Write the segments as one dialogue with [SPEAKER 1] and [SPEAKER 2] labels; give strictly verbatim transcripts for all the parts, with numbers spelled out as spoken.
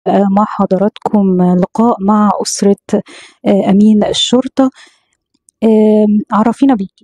[SPEAKER 1] مع حضراتكم لقاء مع أسرة آه، أمين الشرطة. آم، عرفينا بيكي.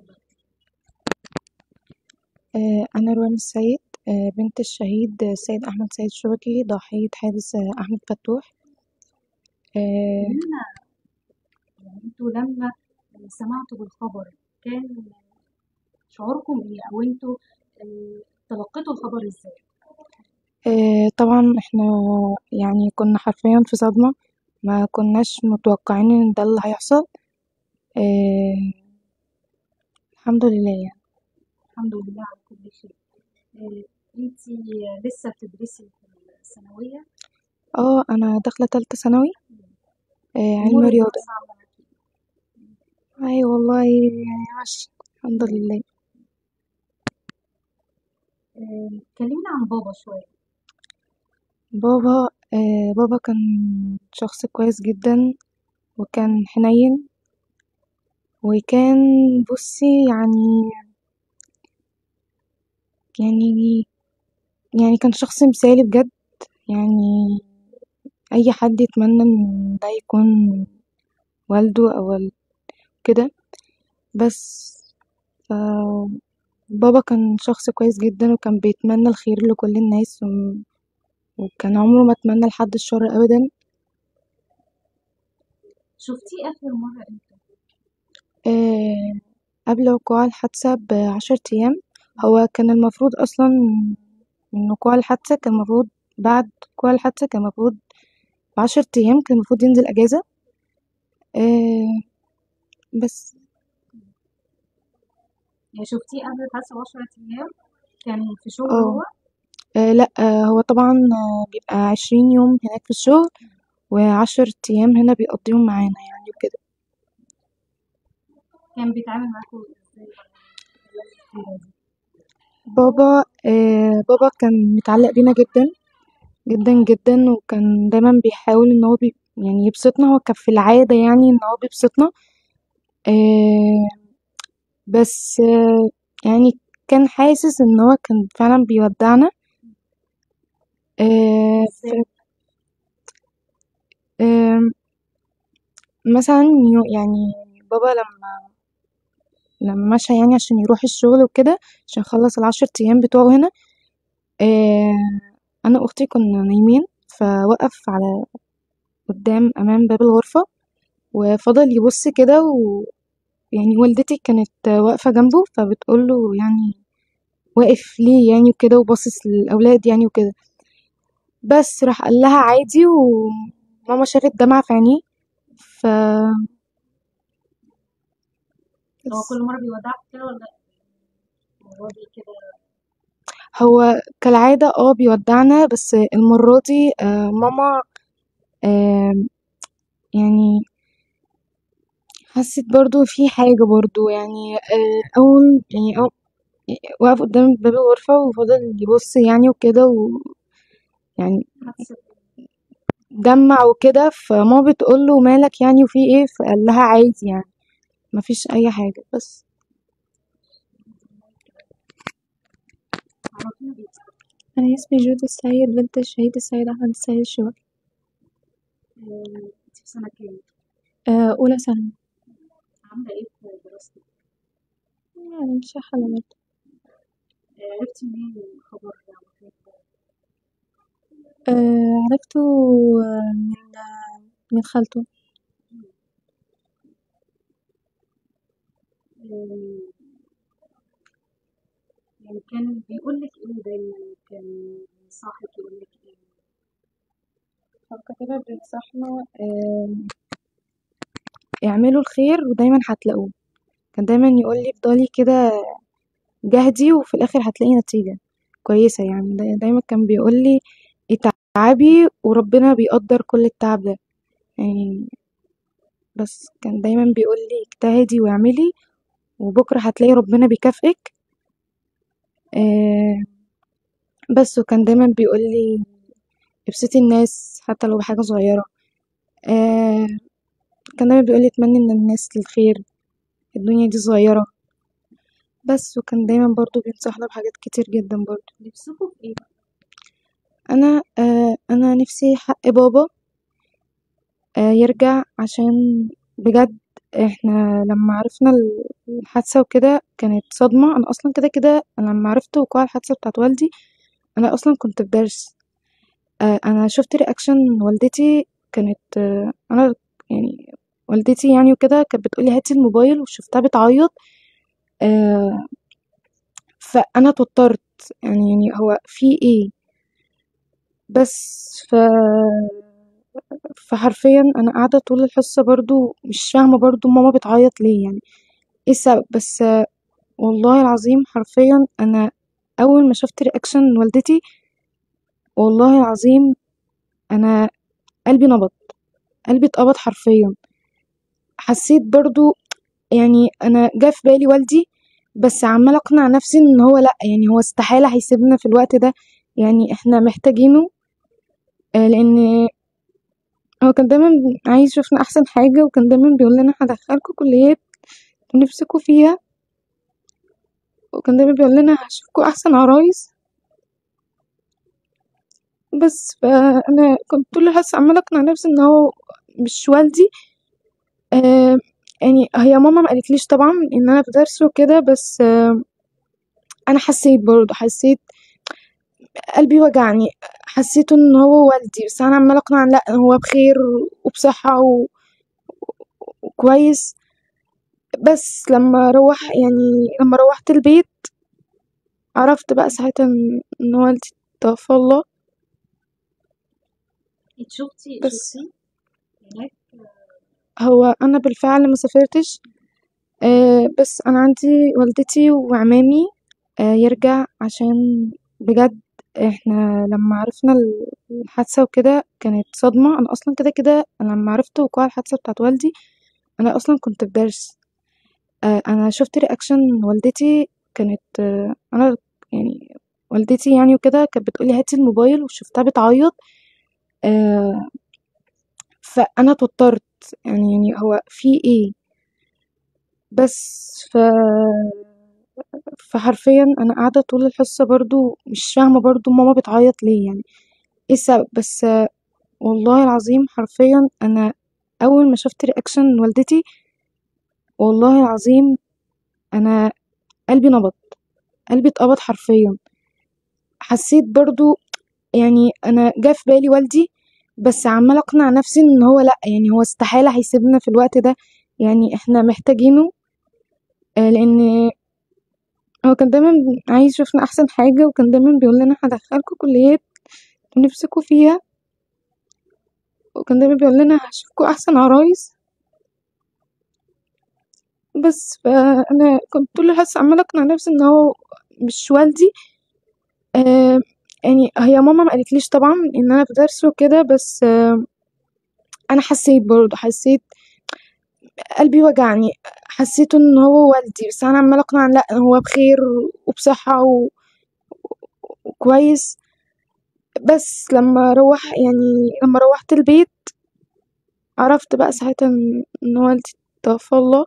[SPEAKER 2] آه، أنا روان السيد، آه، بنت الشهيد السيد أحمد سيد شبكي ضحية حادث آه، أحمد فتوح. آه،
[SPEAKER 1] قوليلنا، يعني انتوا لما سمعتوا بالخبر كان شعوركم ايه، او انتوا آه، تلقيتوا الخبر ازاي؟
[SPEAKER 2] آه، طبعا احنا يعني كنا حرفيا في صدمة، ما كناش متوقعين ان ده اللي هيحصل. آه، الحمد لله يعني.
[SPEAKER 1] الحمد لله على كل شيء. آه، انتي لسه بتدرسي في الثانوية؟
[SPEAKER 2] اه انا داخلة تالتة ثانوي، آه، علم
[SPEAKER 1] امور
[SPEAKER 2] رياضة.
[SPEAKER 1] الدراسة عاملة معاكي
[SPEAKER 2] اي والله يعني ماشي الحمد لله.
[SPEAKER 1] إيه؟ آه، كلمينا عن بابا شوية.
[SPEAKER 2] بابا آه، بابا كان شخص كويس جدا، وكان حنين، وكان بصي يعني يعني يعني كان شخص مثالي بجد. يعني أي حد يتمنى إن ده يكون والده أو ال- كده. بس ف بابا كان شخص كويس جدا، وكان بيتمنى الخير لكل الناس، و- وكان عمره ما اتمنى لحد الشر أبدا.
[SPEAKER 1] شفتيه آخر مرة امتى؟
[SPEAKER 2] آه، قبل وقوع الحادثة بعشر أيام. هو كان المفروض أصلا من وقوع الحادثة، كان المفروض بعد وقوع الحادثة كان المفروض بعشر أيام، كان المفروض ينزل أجازة. آه، بس
[SPEAKER 1] يعني شفتيه قبل الحادثة بعشرة أيام؟ كان في شغل
[SPEAKER 2] اه
[SPEAKER 1] هو؟
[SPEAKER 2] آه، لأ، آه، هو طبعًا آه، بيبقى عشرين يوم هناك في الشغل، وعشر أيام هنا بيقضيهم معانا يعني وكده.
[SPEAKER 1] كان بيتعامل معاكوا ازاي بقى خلال الفترة دي؟
[SPEAKER 2] بابا آآ بابا كان متعلق بينا جدًا، جدًا، جدًا، وكان دايمًا بيحاول إن هو بي يعني يبسطنا. هو كان في العادة يعني إن هو بيبسطنا. آآ بس آه، يعني كان حاسس إن هو كان فعلًا بيودّعنا. آآ ف
[SPEAKER 1] ازاي؟
[SPEAKER 2] آمم مثلًا يو يعني بابا لمّا لمّا مشى يعني عشان يروح الشغل وكده، عشان يخلّص العشر أيام بتوعه هنا. آه، انا واختي كنا نايمين، فوقف على قدام امام باب الغرفة، وفضل يبص كده، ويعني والدتي كانت واقفة جنبه، فبتقول له يعني واقف ليه يعني وكده، وباصص للاولاد يعني وكده. بس راح قال لها عادي، وماما شافت دمعة في عينيه. ف
[SPEAKER 1] هو
[SPEAKER 2] بس
[SPEAKER 1] كل مرة بيودعك كده ولا المرة دي كده؟
[SPEAKER 2] هو كالعادة اه بيودعنا، بس المرة دي آه ماما آه يعني حسيت برضو في حاجة برضو يعني آه أول يعني أول وقف قدام باب الغرفة، وفضل يبص يعني وكده، ويعني
[SPEAKER 1] حاسة
[SPEAKER 2] دمع وكده. فماما بتقول له مالك يعني وفي ايه، فقال لها عادي يعني مفيش أي حاجة بس.
[SPEAKER 1] عرفينا بيه.
[SPEAKER 2] أنا اسمي جودي السيد، بنت الشهيد السيد أحمد السيد الشبكي.
[SPEAKER 1] آه، انت في سنة كام؟
[SPEAKER 2] آه، أولى ثانوي.
[SPEAKER 1] عاملة ايه في دراستك؟
[SPEAKER 2] يعني مش حالة برضه.
[SPEAKER 1] آه، عرفتي منين الخبر ده وفاة بابا؟
[SPEAKER 2] آه، عرفته آه، من من خالته.
[SPEAKER 1] آه، يعني كان بيقول لك ايه دايما؟ كان صاحب يقول لك ايه؟
[SPEAKER 2] فكده بينصحنا آه، اعملوا الخير ودايما هتلاقوه. كان دايما يقول لي افضلي كده جهدي، وفي الآخر هتلاقي نتيجة كويسة يعني. دا دايما كان بيقول لي اتعبي وربنا بيقدر كل التعب ده يعني. بس كان دايما بيقول لي اجتهدي واعملي، وبكرة هتلاقي ربنا بيكافئك. آه بس وكان دايما بيقول لي ابسطي الناس حتى لو بحاجة صغيرة. آه كان دايما بيقول لي اتمني ان الناس للخير، الدنيا دي صغيرة. بس وكان دايما برضو بينصحنا بحاجات كتير جدا برضو.
[SPEAKER 1] نفسكوا في ايه بقى؟
[SPEAKER 2] انا آه انا نفسي حق بابا آه يرجع، عشان بجد احنا لما عرفنا ال- الحادثة وكده كانت صدمة. انا اصلا كده كده أنا لما عرفت وقوع الحادثة بتاعت والدي انا اصلا كنت في درس. آه انا شفت رياكشن والدتي، كانت آه انا يعني والدتي يعني وكده كانت بتقولي هاتي الموبايل، وشفتها بتعيط. آه فانا اتوترت، يعني يعني هو في ايه؟ بس ف فحرفيا انا قاعده طول الحصه برضو مش فاهمه برضو ماما بتعيط ليه، يعني ايه السبب؟ بس آه، والله العظيم حرفيا انا اول ما شفت رياكشن والدتي، والله العظيم انا قلبي نبض، قلبي اتقبض حرفيا. حسيت برضو، يعني انا جه في بالي والدي، بس عماله اقنع نفسي ان هو لا، يعني هو استحاله هيسيبنا في الوقت ده، يعني احنا محتاجينه. آه، لان هو كان دايما عايز يشوفنا احسن حاجه، وكان دايما بيقول لنا هدخلكوا كليات نفسكوا فيها، وكان دايما بيقول لنا هشوفكوا احسن عرايس. بس فانا كنت طول الحصه عماله اقنع نفسي ان هو مش والدي. آه يعني هي ماما ما قالتليش طبعا ان انا في درس وكده، بس آه انا حسيت برضه، حسيت قلبي وجعني، حسيت ان هو والدي، بس انا عماله اقنع لا هو بخير وبصحه و- وكويس. بس لما روح يعني لما روحت البيت عرفت بقى ساعتها ان إن والدي توفى الله.
[SPEAKER 1] انت شفتي
[SPEAKER 2] بس
[SPEAKER 1] شفتي هناك؟
[SPEAKER 2] هو انا بالفعل ما سافرتش. آه بس انا عندي والدتي وعمامي آه يرجع، عشان بجد احنا لما عرفنا ال- الحادثة وكده كانت صدمة. انا اصلا كده كده أنا لما عرفت وقوع الحادثة بتاعت والدي انا اصلا كنت في درس. آه انا شفت رياكشن والدتي، كانت آه انا يعني والدتي يعني وكده كانت بتقولي هاتي الموبايل، وشفتها بتعيط. آه فانا اتوترت، يعني يعني هو في ايه؟ بس ف فحرفيا انا قاعده طول الحصه برضو مش فاهمه برضو ماما بتعيط ليه، يعني ايه السبب؟ بس آه، والله العظيم حرفيا انا اول ما شفت رياكشن والدتي، والله العظيم انا قلبي نبض، قلبي اتقبض حرفيا. حسيت برضو، يعني انا جه في بالي والدي، بس عماله اقنع نفسي ان هو لا، يعني هو استحاله هيسيبنا في الوقت ده، يعني احنا محتاجينه. آه، لان هو كان دايما عايز يشوفنا احسن حاجه، وكان دايما بيقول لنا هدخلكوا كليات نفسكوا فيها، وكان دايما بيقول لنا هشوفكوا احسن عرايس. بس فانا كنت طول الحصه عماله اقنع نفسي ان هو مش والدي. آه يعني هي ماما ما قالتليش طبعا ان انا في درس وكده، بس آه انا حسيت برضه، حسيت قلبي وجعني، حسيت ان هو والدي، بس انا عماله اقنع لا هو بخير وبصحه و- وكويس. بس لما روح يعني لما روحت البيت عرفت بقى ساعتها ان إن والدي توفى الله.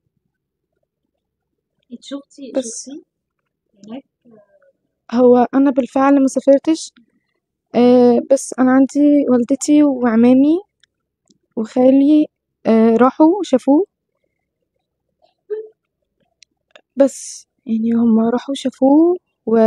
[SPEAKER 1] انت شفتي
[SPEAKER 2] بس
[SPEAKER 1] شفتي هناك؟
[SPEAKER 2] هو انا بالفعل ما سافرتش. آه بس انا عندي والدتي وعمامي وخالي آه راحوا شافوه. بس يعني هما راحوا شافوه، و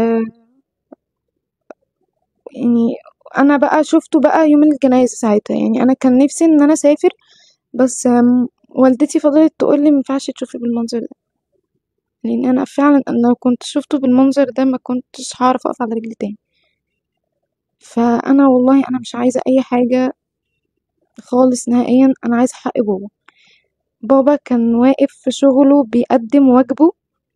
[SPEAKER 2] يعني انا بقى شفته بقى يوم الجنازة ساعتها، يعني انا كان نفسي ان انا اسافر، بس آم، والدتي فضلت تقول لي مينفعش تشوفي بالمنظر ده، لان انا فعلا انا لو كنت شفته بالمنظر ده ما كنتش هعرف اقف على رجلي تاني. فانا والله انا مش عايزة اي حاجة خالص نهائيا، انا عايزة حق بابا. بابا كان واقف في شغله بيقدم واجبه.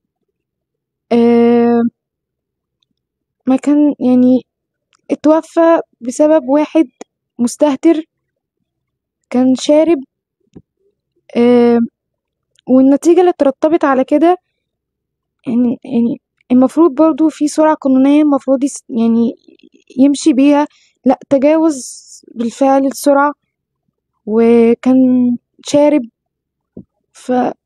[SPEAKER 2] آه ما كان يعني اتوفى بسبب واحد مستهتر كان شارب. آه والنتيجة اللي اترتبت على كده، يعني يعني المفروض برضو في سرعة قانونية المفروض يس يعني يمشي بيها. لا، تجاوز بالفعل السرعة، وكان شارب.